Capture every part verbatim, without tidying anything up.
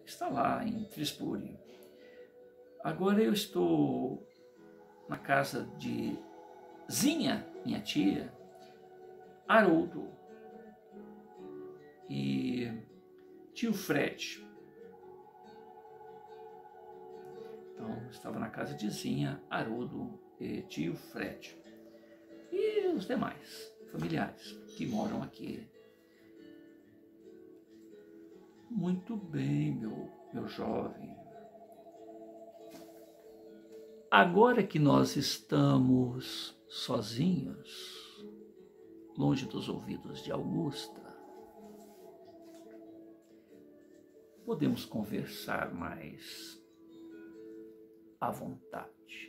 está lá em Trispuri. Agora eu estou na casa de Zinha, minha tia, Haroldo e tio Fred. Então, estava na casa de Zinha, Haroldo e tio Fred. E os demais familiares que moram aqui. Muito bem, meu, meu jovem. Agora que nós estamos sozinhos, longe dos ouvidos de Augusta, podemos conversar mais à vontade.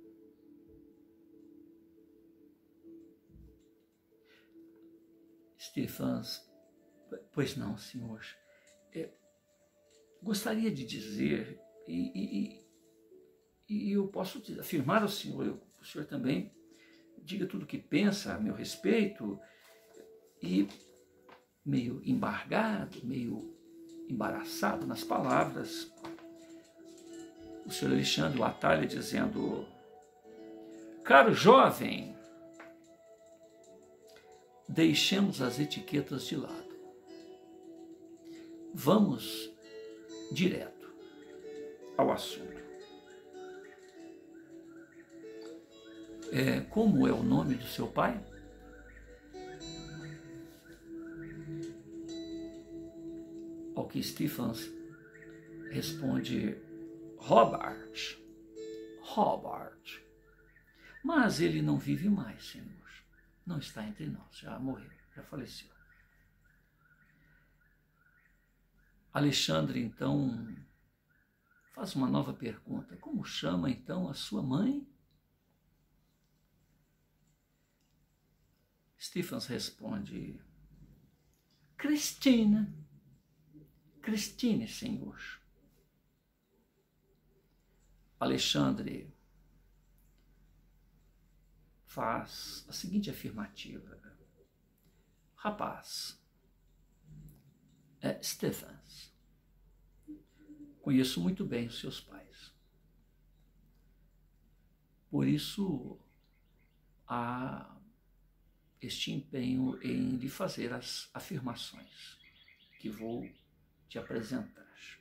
Stephens, pois não, senhor. É, gostaria de dizer, e, e, e eu posso afirmar ao senhor, eu, o senhor também diga tudo o que pensa a meu respeito, e meio embargado, meio embaraçado nas palavras, o senhor Alexandre o atalha dizendo: caro jovem, deixemos as etiquetas de lado. Vamos direto ao assunto. É, como é o nome do seu pai? Ao que Stephens responde: Robert. Robert. Mas ele não vive mais, senhor. Não está entre nós, já morreu, já faleceu. Alexandre, então, faz uma nova pergunta. Como chama, então, a sua mãe? Stephens responde: Cristina. Cristine, senhor. Alexandre faz a seguinte afirmativa: rapaz, é, Stephens, conheço muito bem os seus pais. Por isso há este empenho em lhe fazer as afirmações que vou te apresentar.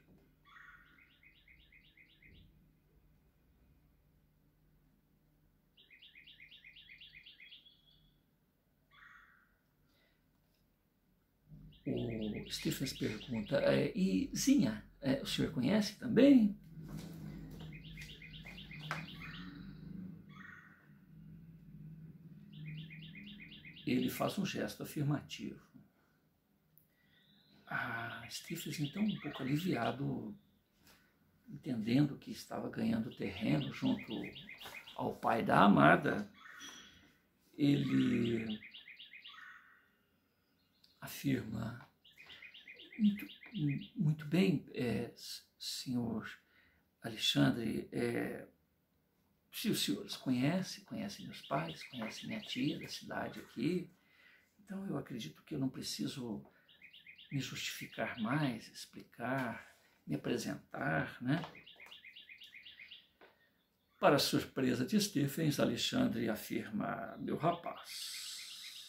O Stephens pergunta: é, e Zinha, é, o senhor conhece também? Ele faz um gesto afirmativo. Ah, Stephens, então, um pouco aliviado, entendendo que estava ganhando terreno junto ao pai da amada, ele afirma: muito, muito bem, é, senhor Alexandre, é, se os senhores conhecem, conhecem meus pais, conhecem minha tia da cidade aqui, então eu acredito que eu não preciso me justificar mais, explicar, me apresentar, né? Para a surpresa de Stephens, Alexandre afirma: meu rapaz,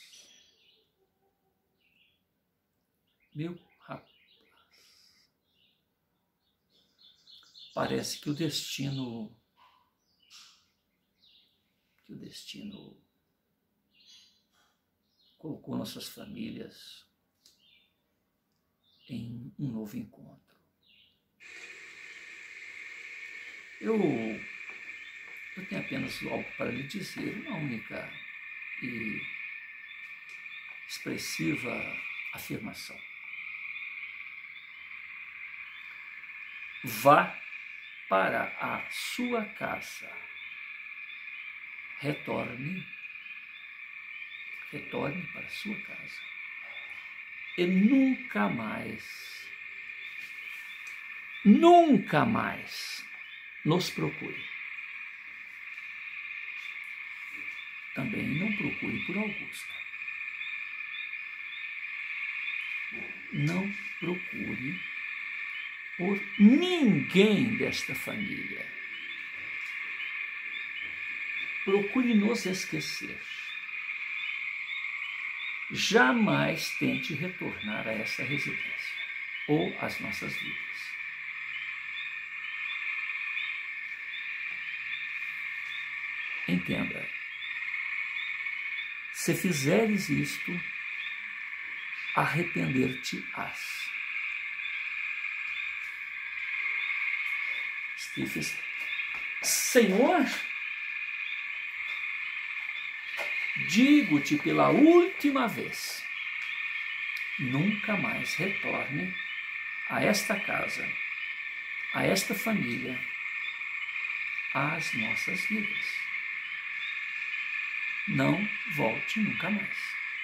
meu rapaz, parece que o destino, que o destino colocou nossas famílias em um novo encontro. Eu, eu tenho apenas algo para lhe dizer, uma única e expressiva afirmação. Vá para a sua casa. Retorne, retorne para a sua casa. E nunca mais, nunca mais nos procure. Também não procure por Augusta. Não procure por ninguém desta família. Procure nos esquecer. Jamais tente retornar a essa residência ou às nossas vidas. Entenda, se fizeres isto, arrepender-te-ás. Stephens, Senhor, digo-te pela última vez, nunca mais retorne a esta casa, a esta família, às nossas vidas. Não volte nunca mais.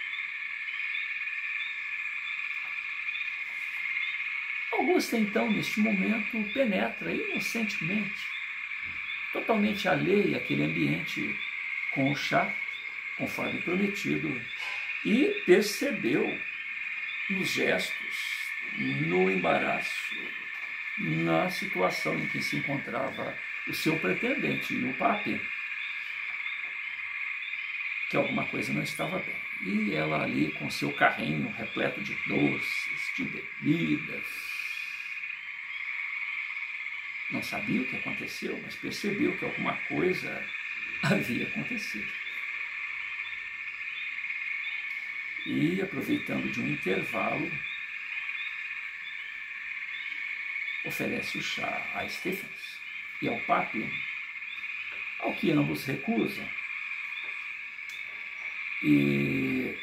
Augusta, então, neste momento, penetra inocentemente, totalmente alheia àquele ambiente com o chá, conforme prometido, e percebeu nos gestos, no embaraço, na situação em que se encontrava o seu pretendente e o papi, que alguma coisa não estava bem. E ela ali com seu carrinho repleto de doces, de bebidas. Não sabia o que aconteceu, mas percebeu que alguma coisa havia acontecido. E, aproveitando de um intervalo, oferece o chá a Stephens e ao papi, ao que ambos recusam. E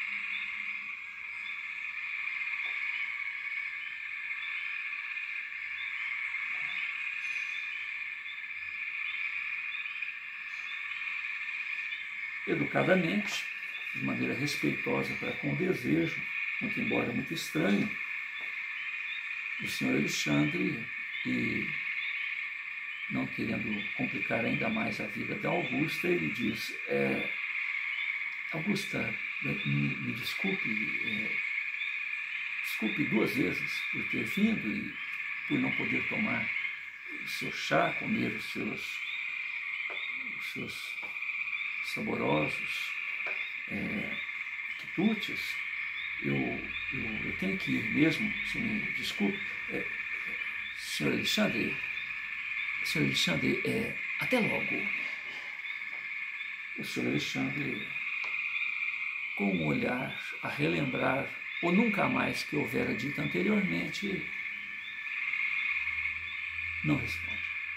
educadamente, de maneira respeitosa para com o desejo, muito embora muito estranho, o senhor Alexandre, e não querendo complicar ainda mais a vida da Augusta, ele diz, é, Augusta, me, me desculpe, é, desculpe duas vezes por ter vindo e por não poder tomar o seu chá, comer os seus, os seus saborosos é, quitutes. Eu, eu, eu tenho que ir mesmo, se me desculpe. É, senhor Alexandre, senhor Alexandre, é, até logo. O senhor Alexandre, com um olhar a relembrar o nunca mais que houvera dito anteriormente, não responde.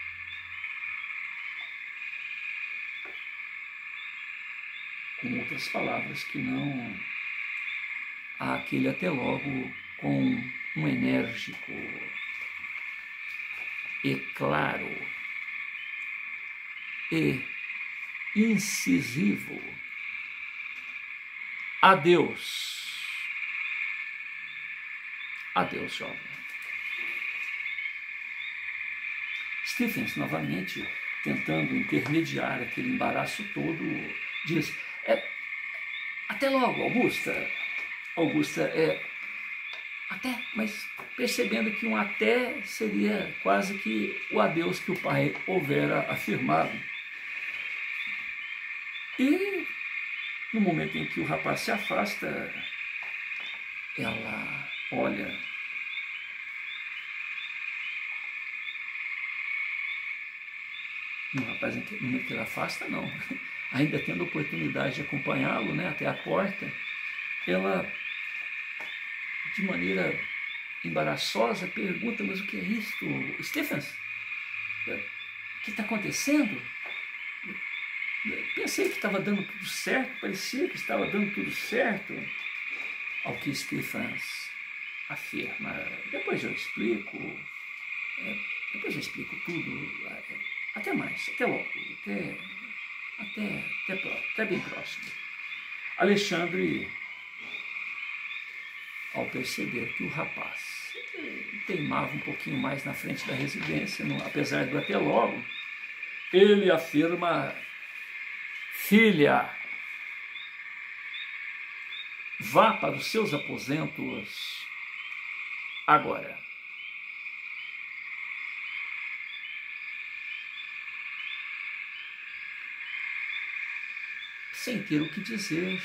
Com outras palavras que não há aquele até logo com um enérgico e claro e incisivo adeus. Adeus, jovem. Stephens, novamente, tentando intermediar aquele embaraço todo, diz, é, até logo, Augusta. Augusta, é, até, mas percebendo que um até seria quase que o adeus que o pai houvera afirmado. E, no momento em que o rapaz se afasta, ela olha no rapaz, no momento que ele afasta, não, ainda tendo a oportunidade de acompanhá-lo, né, até a porta, ela, de maneira embaraçosa, pergunta, mas o que é isto? Stephens, o que está acontecendo? Pensei que estava dando tudo certo, parecia que estava dando tudo certo. Ao que Stephens afirma, depois eu explico, é, depois eu explico tudo, até mais, até logo, até, até, até, até bem próximo. Alexandre, ao perceber que o rapaz teimava um pouquinho mais na frente da residência, não, apesar do até logo, ele afirma, filha, vá para os seus aposentos agora. sem ter o que dizer.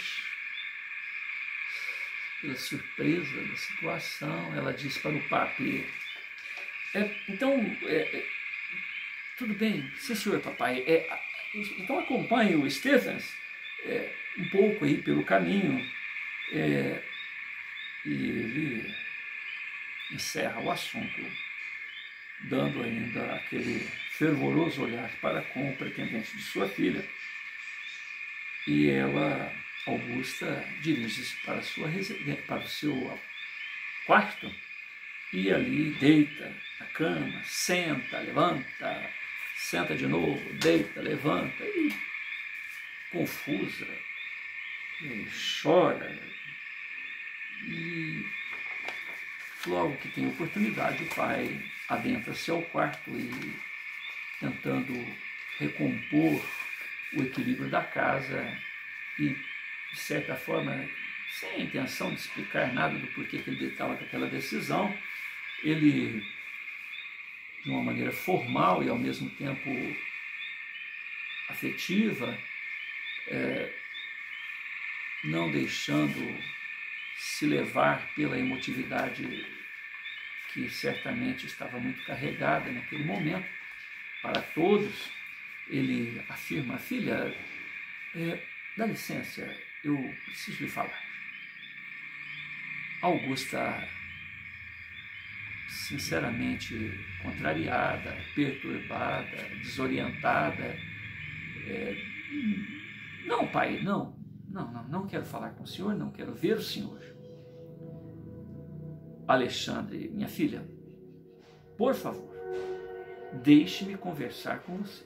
Pela surpresa da situação, ela disse para o papi, é, então, é, é, tudo bem, sim senhor papai, é, então acompanhe o Stephens é, um pouco aí pelo caminho, é, e ele encerra o assunto, dando ainda aquele fervoroso olhar para com o pretendente de sua filha. E ela, Augusta, dirige-se para, sua, para o seu quarto e ali deita na cama, senta, levanta, senta de novo, deita, levanta, e confusa, e chora. E logo que tem oportunidade, o pai adentra-se ao quarto e, tentando recompor o equilíbrio da casa e, de certa forma, sem a intenção de explicar nada do porquê que ele estava com aquela decisão, ele, de uma maneira formal e ao mesmo tempo afetiva, é, não deixando se levar pela emotividade que certamente estava muito carregada naquele momento, para todos, ele afirma, filha, é, dá licença, eu preciso lhe falar. Augusta, sinceramente contrariada, perturbada, desorientada, é, não, pai, não, não, não, não quero falar com o senhor, não quero ver o senhor. Alexandre, minha filha, por favor, deixe-me conversar com você.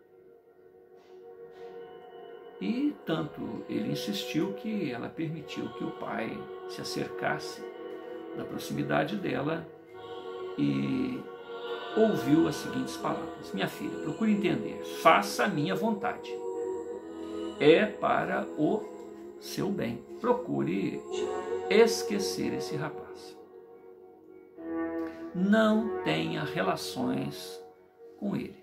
E tanto ele insistiu que ela permitiu que o pai se acercasse da proximidade dela e ouviu as seguintes palavras. Minha filha, procure entender, faça a minha vontade. É para o seu bem. Procure esquecer esse rapaz. Não tenha relações com ele.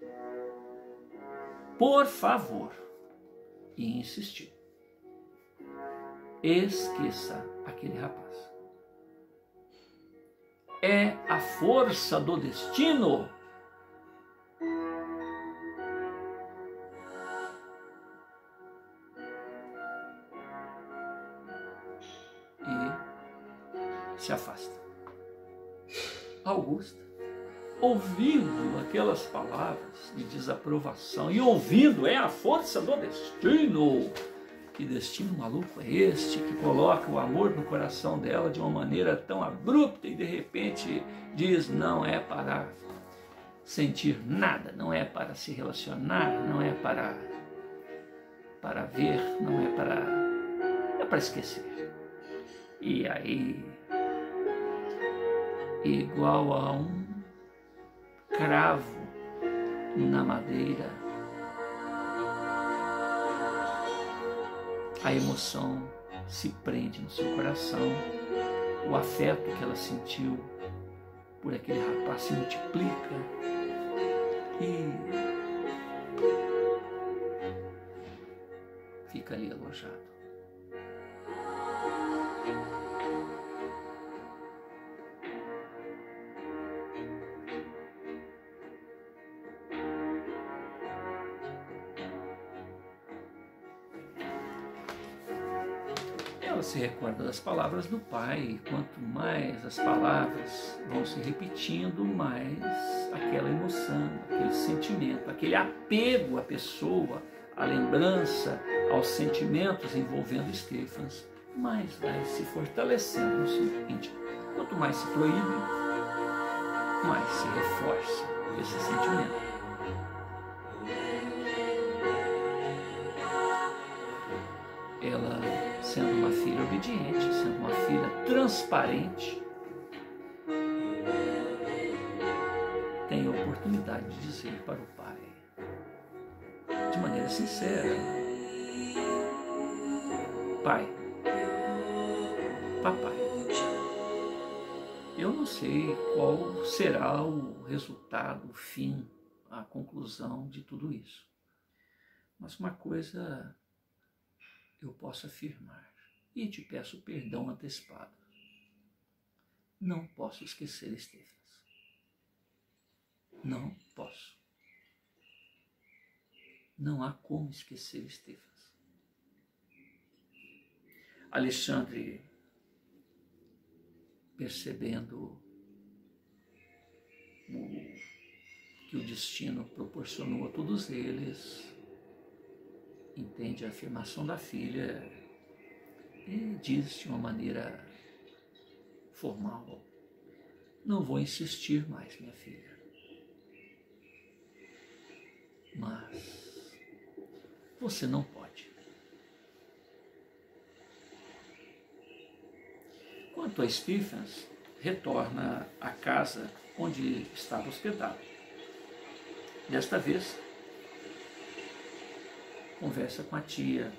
Por favor. E insistiu. Esqueça aquele rapaz. É a força do destino. E se afasta. Augusta, ouvindo aquelas palavras de desaprovação e ouvindo, é a força do destino. Que destino maluco é este que coloca o amor no coração dela de uma maneira tão abrupta e de repente diz, não é para sentir nada, não é para se relacionar, não é para, para ver, não é para, é para esquecer. E aí, igual a um cravo na madeira, a emoção se prende no seu coração, o afeto que ela sentiu por aquele rapaz se multiplica e fica ali alojado. Ela se recorda das palavras do pai, e quanto mais as palavras vão se repetindo, mais aquela emoção, aquele sentimento, aquele apego à pessoa, à lembrança, aos sentimentos envolvendo Stephens, mais vai se fortalecendo no seu íntimo. Quanto mais se proíbe, mais se reforça esse sentimento. Ela, sendo uma filha obediente, sendo uma filha transparente, tem a oportunidade de dizer para o pai, de maneira sincera, pai, papai, eu não sei qual será o resultado, o fim, a conclusão de tudo isso, mas uma coisa eu posso afirmar, e te peço perdão antecipado, não posso esquecer Stephens. Não posso. Não há como esquecer Stephens. Alexandre, percebendo o, que o destino proporcionou a todos eles, entende a afirmação da filha e diz de uma maneira formal: não vou insistir mais, minha filha, mas você não pode. Quanto a Stephens, retorna à casa onde estava hospedado. Desta vez, conversa com a tia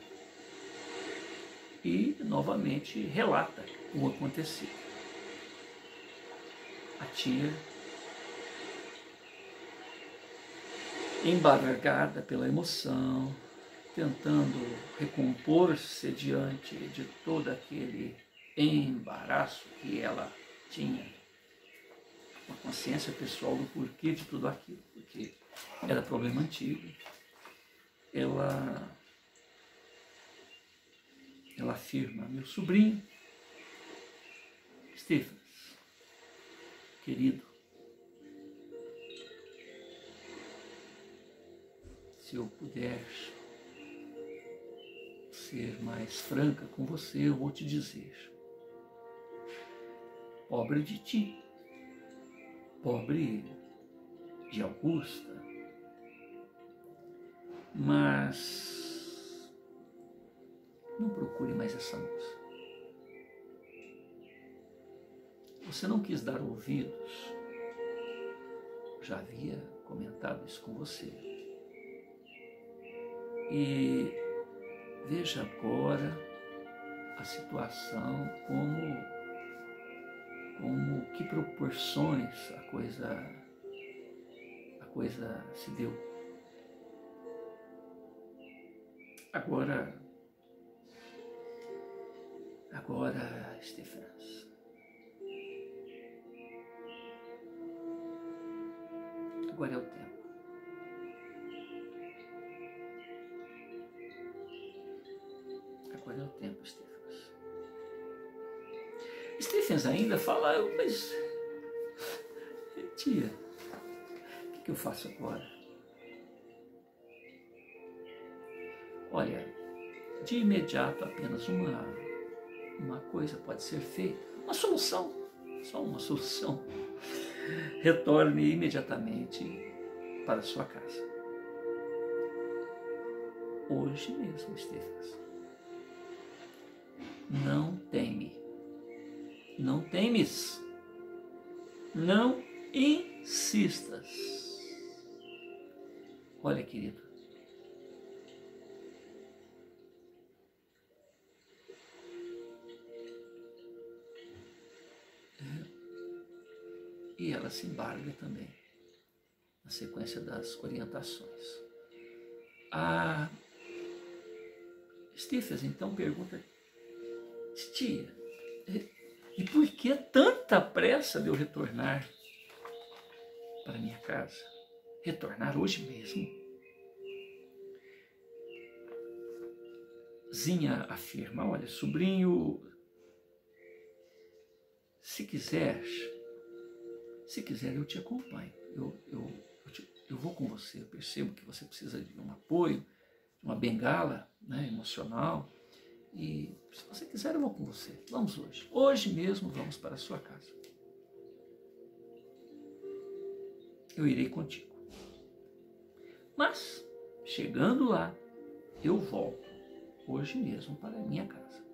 e novamente relata o acontecido. A tia, embargada pela emoção, tentando recompor-se diante de todo aquele embaraço que ela tinha, uma consciência pessoal do porquê de tudo aquilo, porque era problema antigo. Ela, ela afirma: meu sobrinho, Stephens, querido, se eu puder ser mais franca com você, eu vou te dizer: pobre de ti, pobre de Augusta, mas não procure mais essa moça. Você não quis dar ouvidos, já havia comentado isso com você. E veja agora a situação, como como que proporções a coisa, a coisa se deu. Agora, agora, Stephens, agora é o tempo. Agora é o tempo, Stephens. Stephens ainda fala: mas, tia, o que, que eu faço agora? Olha, de imediato apenas uma, uma coisa pode ser feita, uma solução, só uma solução. Retorne imediatamente para a sua casa. Hoje mesmo, Stephens. Não teme. Não temes, não insistas. Olha, querido, é. E ela se embarga também, na sequência das orientações. A Stephens então pergunta: tia, e por que tanta pressa de eu retornar para minha casa? Retornar hoje mesmo? Zinha afirma: olha, sobrinho, se quiser, se quiser eu te acompanho, eu, eu, eu, te, eu vou com você, eu percebo que você precisa de um apoio, de uma bengala, né, emocional. E se você quiser, eu vou com você. Vamos hoje. Hoje mesmo vamos para a sua casa. Eu irei contigo. Mas, chegando lá, eu volto hoje mesmo para a minha casa.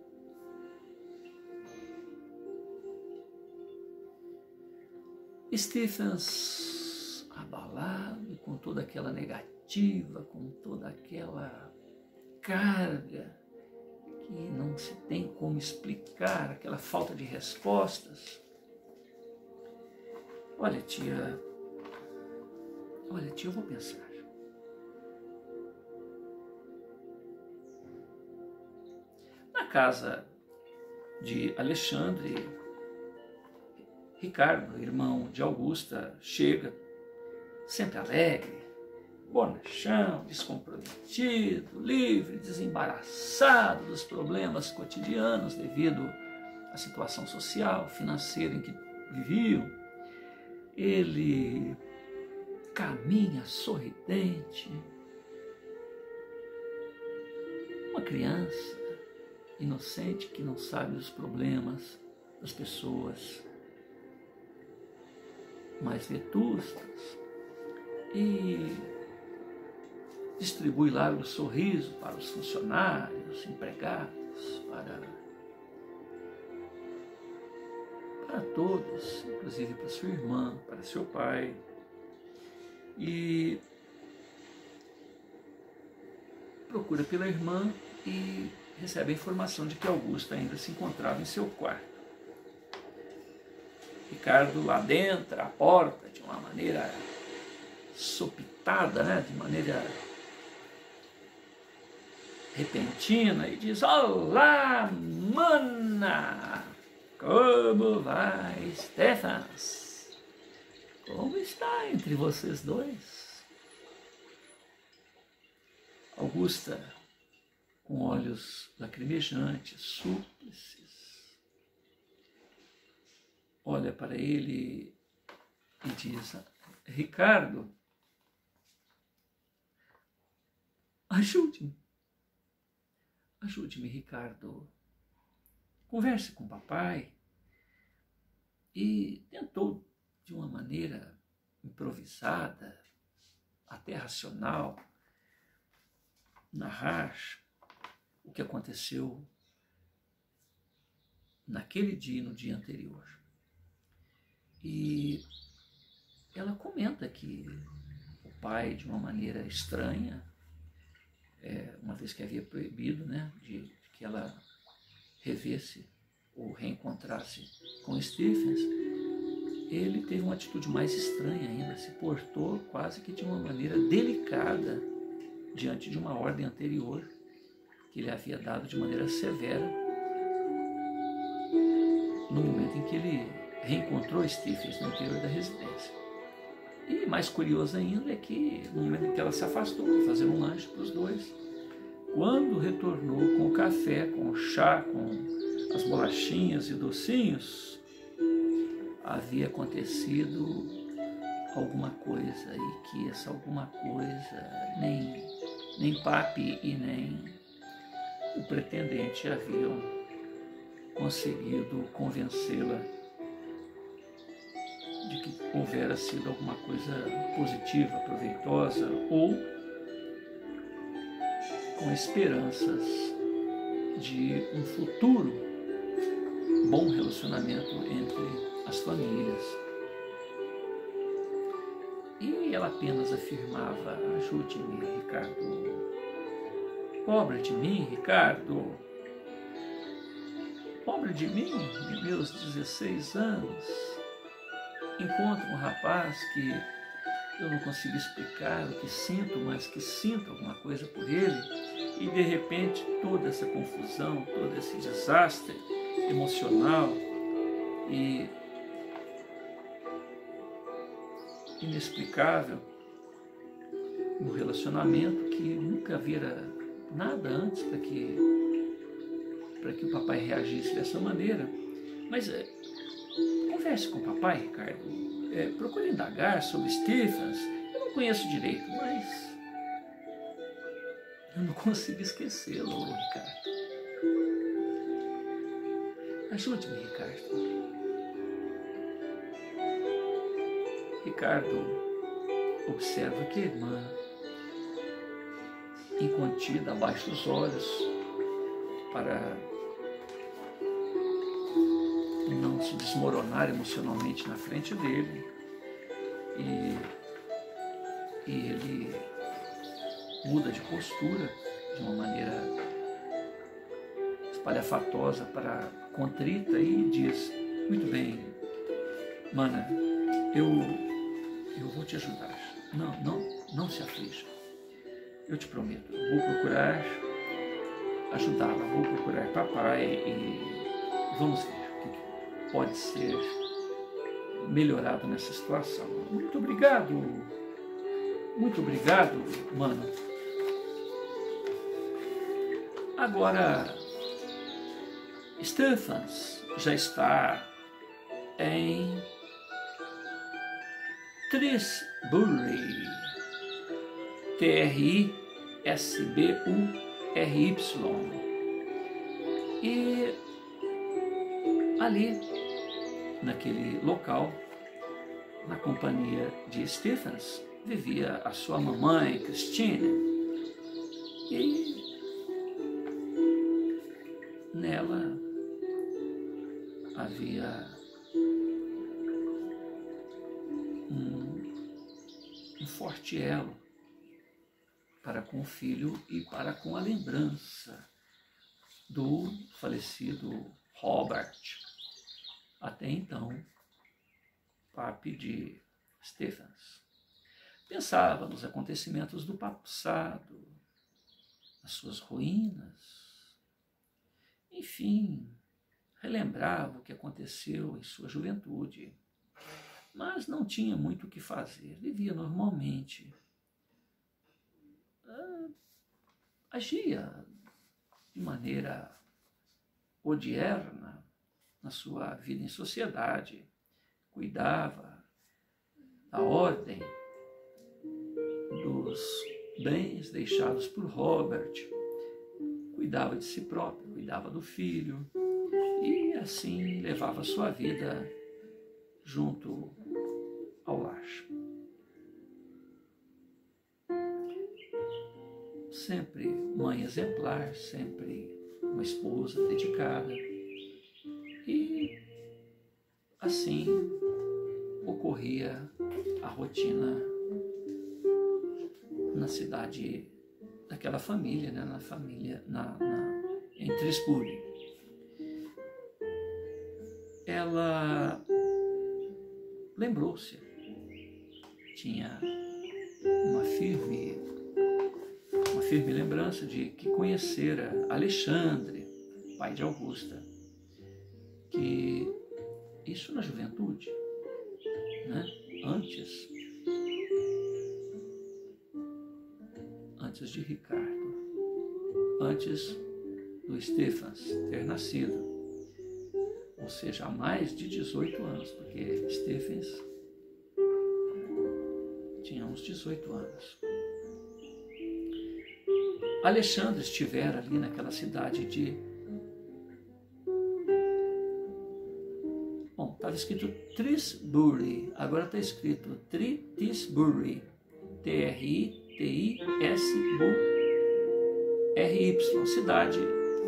Stephens, abalado, com toda aquela negativa, com toda aquela carga que não se tem como explicar, aquela falta de respostas. Olha, tia, olha, tia, eu vou pensar. casa de Alexandre, Ricardo, irmão de Augusta, chega sempre alegre, bonachão, descomprometido, livre, desembaraçado dos problemas cotidianos devido à situação social, financeira em que viviam. Ele caminha sorridente, uma criança inocente que não sabe dos problemas das pessoas mais vetustas, e distribui largo sorriso para os funcionários, empregados, para, para todos, inclusive para sua irmã, para seu pai. E procura pela irmã e recebe a informação de que Augusta ainda se encontrava em seu quarto. Ricardo lá dentro, a porta, de uma maneira sopitada, né? De maneira repentina, e diz: olá, mana! Como vai, Stephans? Como está entre vocês dois? Augusta, com olhos lacrimejantes, súplices, olha para ele e diz: Ricardo, ajude-me. Ajude-me, Ricardo. Converse com o papai. E tentou, de uma maneira improvisada, até racional, narrar o que aconteceu naquele dia e no dia anterior. E ela comenta que o pai, de uma maneira estranha, é, uma vez que havia proibido, né, de, de que ela revesse ou reencontrasse com Stephens, ele teve uma atitude mais estranha ainda, se portou quase que de uma maneira delicada diante de uma ordem anterior que ele havia dado de maneira severa no momento em que ele reencontrou Stephens no interior da residência. E mais curioso ainda é que no momento em que ela se afastou para fazer um lanche para os dois, quando retornou com o café, com o chá, com as bolachinhas e docinhos, havia acontecido alguma coisa, e que essa alguma coisa nem, nem Papi e nem o pretendente haviam conseguido convencê-la de que houvera sido alguma coisa positiva, proveitosa, ou com esperanças de um futuro bom relacionamento entre as famílias. E ela apenas afirmava: ajude-me, Ricardo. Pobre de mim, Ricardo. Pobre de mim, em meus dezesseis anos. Encontro um rapaz que eu não consigo explicar o que sinto, mas que sinto alguma coisa por ele, e de repente toda essa confusão, todo esse desastre emocional e inexplicável no relacionamento, que nunca vira nada antes para que, para que o papai reagisse dessa maneira. Mas é, converse com o papai, Ricardo. É, procure indagar sobre Stephens. Eu não conheço direito, mas eu não consigo esquecê-lo, Ricardo. Ajude-me, Ricardo. Ricardo observa que a irmã, incontida, abaixa os olhos para não se desmoronar emocionalmente na frente dele, e, e ele muda de postura de uma maneira espalhafatosa para contrita e diz: muito bem, mana, eu, eu vou te ajudar, não, não, não se aflija, eu te prometo, vou procurar ajudá-la. Vou procurar papai e vamos ver o que pode ser melhorado nessa situação. Muito obrigado, muito obrigado, mano. Agora, Stephens já está em Trisbury, T R I S B U R Y. E ali, naquele local, na companhia de Stephens, vivia a sua mamãe, Christine. E nela havia um, um forte elo para com o filho e para com a lembrança do falecido Robert, até então papi de Stephens. Pensava nos acontecimentos do passado, nas suas ruínas, enfim, relembrava o que aconteceu em sua juventude, mas não tinha muito o que fazer, vivia normalmente. Ah, agia de maneira odierna na sua vida em sociedade, cuidava da ordem dos bens deixados por Robert, cuidava de si próprio, cuidava do filho e assim levava a sua vida junto ao lar. Sempre mãe exemplar, sempre uma esposa dedicada. E assim ocorria a rotina na cidade daquela família, né? na família, na, na, em Trisbury. Ela lembrou-se, tinha uma firme, uma firme lembrança de que conhecera Alexandre, pai de Augusta, que isso na juventude, né? antes, antes de Ricardo, antes do Stephens ter nascido, ou seja, há mais de dezoito anos, porque Stephens tinha uns dezoito anos. Alexandre estivera ali naquela cidade de... Bom, estava escrito Trisbury, agora está escrito Trisbury, T R I T I S B U R Y, cidade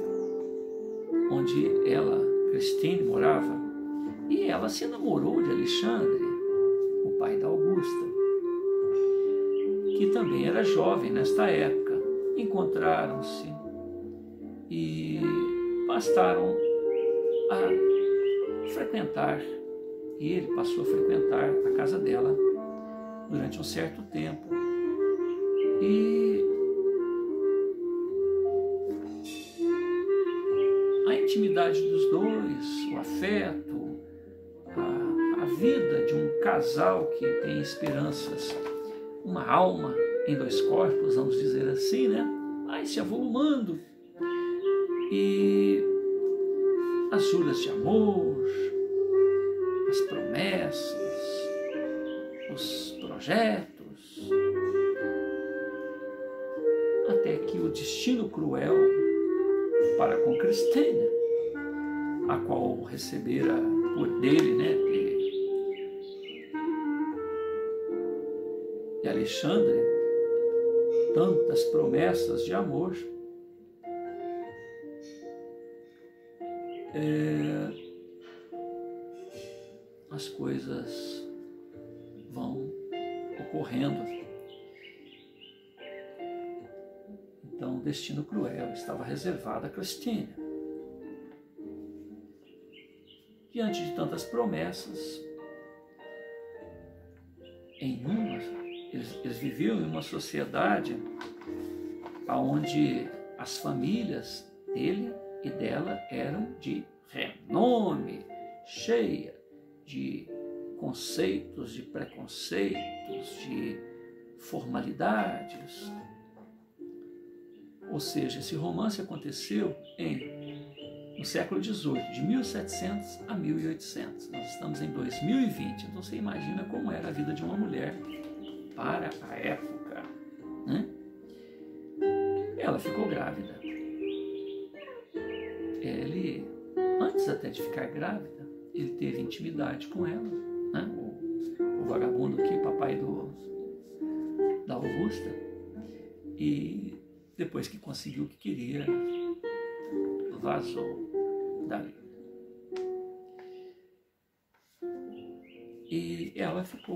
onde ela, Christine, morava, e ela se namorou de Alexandre, o pai da Augusta, que também era jovem nesta época. Encontraram-se e passaram a frequentar, e ele passou a frequentar a casa dela durante um certo tempo. E a intimidade dos dois, o afeto, a, a vida de um casal que tem esperanças, uma alma em dois corpos, vamos dizer assim, né? Vai se avolumando. E as juras de amor, as promessas, os projetos, até que o destino cruel para com Christine, a qual recebera por dele, né, de, de Alexandre, tantas promessas de amor, é, as coisas vão ocorrendo. Então, o destino cruel estava reservado a Christine. Diante de tantas promessas, em uma, eles, eles viviam em uma sociedade onde as famílias dele e dela eram de renome, cheia de conceitos, de preconceitos, de formalidades. Ou seja, esse romance aconteceu em, no século dezoito, de mil e setecentos a mil e oitocentos. Nós estamos em dois mil e vinte, então você imagina como era a vida de uma mulher para a época, né? Ela ficou grávida. Ele, antes até de ficar grávida, ele teve intimidade com ela, né? o, o vagabundo aqui, papai do, da Augusta, e depois que conseguiu o que queria, vazou dali. E ela ficou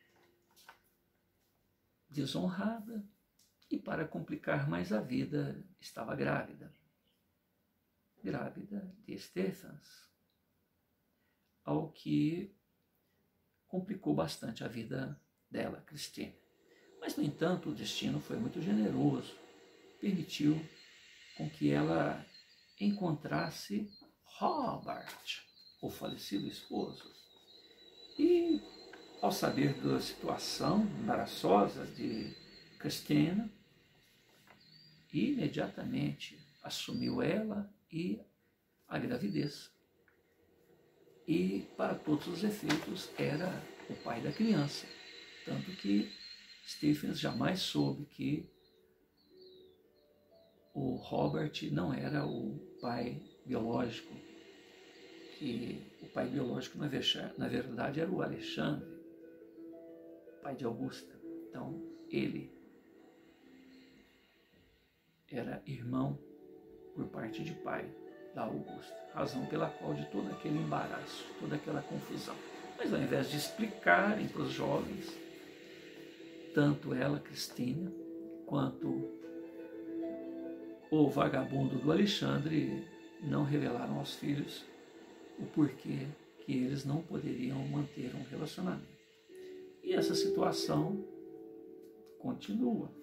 desonrada e, para complicar mais a vida, estava grávida. Grávida de Stephens, ao que complicou bastante a vida dela, Christine. Mas, no entanto, o destino foi muito generoso, permitiu com que ela encontrasse Robert, o falecido esposo. E, ao saber da situação embaraçosa de Christine, imediatamente assumiu ela e a gravidez. E, para todos os efeitos, era o pai da criança. Tanto que Stephens jamais soube que o Robert não era o pai biológico, que o pai biológico, na verdade, era o Alexandre, pai de Augusta. Então, ele era irmão por parte de pai da Augusta, razão pela qual de todo aquele embaraço, toda aquela confusão. Mas, ao invés de explicarem para os jovens, tanto ela, Cristina, quanto o vagabundo do Alexandre não revelaram aos filhos o porquê que eles não poderiam manter um relacionamento. E essa situação continua.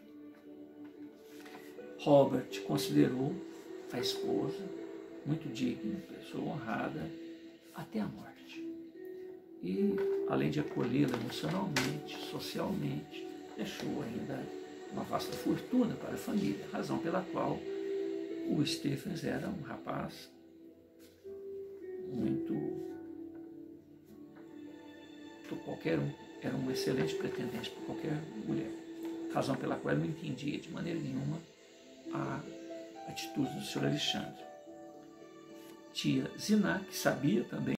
Robert considerou a esposa muito digna, pessoa honrada, até a morte. E, além de acolhê-la emocionalmente, socialmente, deixou ainda uma vasta fortuna para a família, razão pela qual o Stephens era um rapaz muito... qualquer um, era um excelente pretendente para qualquer mulher, razão pela qual ele não entendia de maneira nenhuma a atitude do senhor Alexandre. Tia Zina, que sabia também